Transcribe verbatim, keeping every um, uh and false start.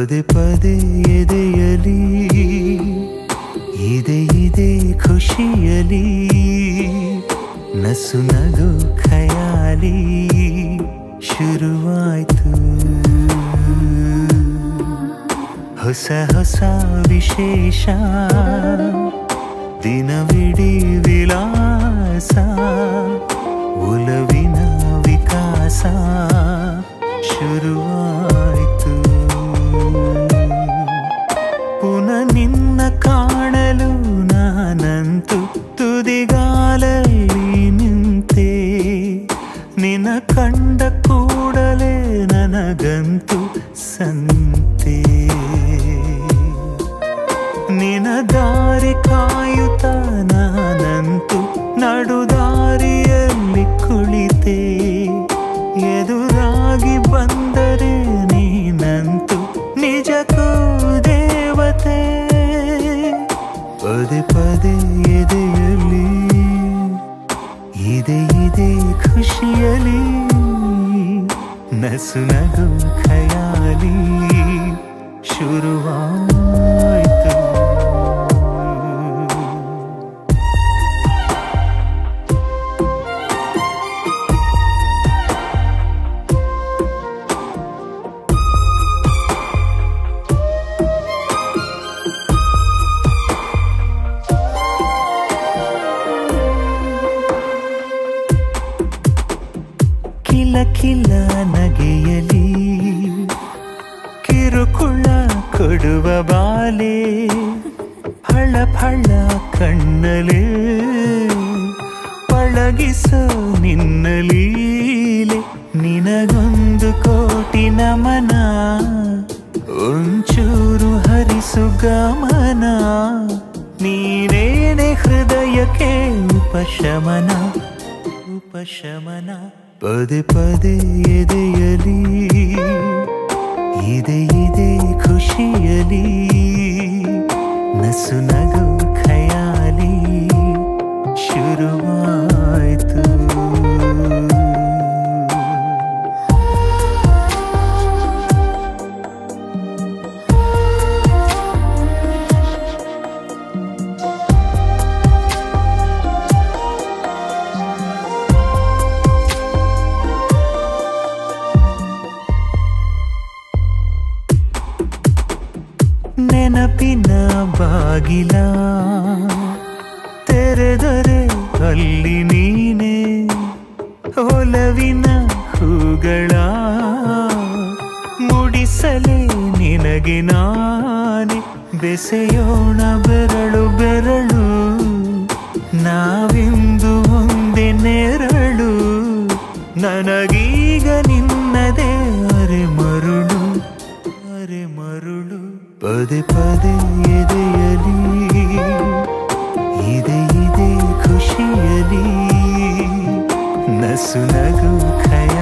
ಪದೇ ಪದೇ ಎದೆಯಲಿ ಇದೆ ಇದೆ ಖುಷಿಯಲಿ ನಸು ನಗು ಖಯಾಲಿ ಶುರುವಾಯ್ತು ಹೊಸ ಹೊಸ ವಿಶೇಷ ದಿನವಿಡೀ ವಿಲಾಸ ಒಲವಿನ ವಿಕಾಸ ಶುರುವಾಯ್ತು ಪುನಃ ನಿನ್ನ ಕಾಣಲು ನಾನಂತೂ ತುದಿಗಾಲಲ್ಲಿ ನಿಂತೆ ನಿನ್ನ ಕಂಡ ಕೂಡಲೇ ನನಗಂತೂ ಸಂತೆ ನಿನ್ನ ದಾರಿ ಕಾಯುತ್ತ ನಾನಂತೂ ನಡುದಾರಿಯಲ್ಲಿ ಕುಳಿತೆ ಎದುರಾಗಿ ಬಂದರೆ ನೀನಂತೂ ನಿಜಕ್ಕೂ ದೇವತೆ ಪದೇ ಪದೇ ಎದೆಯಲಿ ಇದೆ ಇದೆ ಖುಷಿಯಲಿ ನಸು ನಗು ಖಯಾಲಿ ಶುರುವಾಯ್ತು ಕಿಲ ಕಿಲ ನಗೆಯಲಿ ಕಿರುಕುಳ ಕೊಡುವ ಬಾಲೆ ಫಳ ಫಳ ಕಣ್ಣಲೆ ಪಳಗಿಸೋ ನಿನ್ನ ಲೀಲೆ ನಿನಗೊಂದು ಕೋಟಿ ನಮನ ಒಂಚೂರು ಹರಿಸು ಗಮನ ನೀನೇನೆ ಹೃದಯಕ್ಕೆ ಉಪಶಮನ ಉಪಶಮನ ಪದೇ ಪದೇ ಎದೆಯಲಿ ಇದೆ ಇದೆ ಖುಷಿಯಲಿ ನಸು ನಗು ಖಯಾಲಿ ಶುರುವಾಯ್ತು ನೆನಪಿನ ಬಾಗಿಲ ತೆರೆದರೆ ಅಲ್ಲಿ ನೀನೆ ಒಲವಿನ ಹೂಗಳ ಮುಡಿಸಲೇ ನಿನಗೆ ನಾನೆ ಬೆಸೆಯೋಣ ಬೆರಳು ಬೆರಳು ನಾವಿಂದು ಒಂದೇ ನೆರಳು ನನಗೀಗ ನಿನ್ನದೇ ಅರೆ ಮರುಳು ಅರೆ ಮರುಳು ಪದೇ ಪದೇ ಎದೆಯಲಿ ಇದೆ ಇದೆ ಖುಷಿಯಲಿ ನಸು ನಗು ಖಯ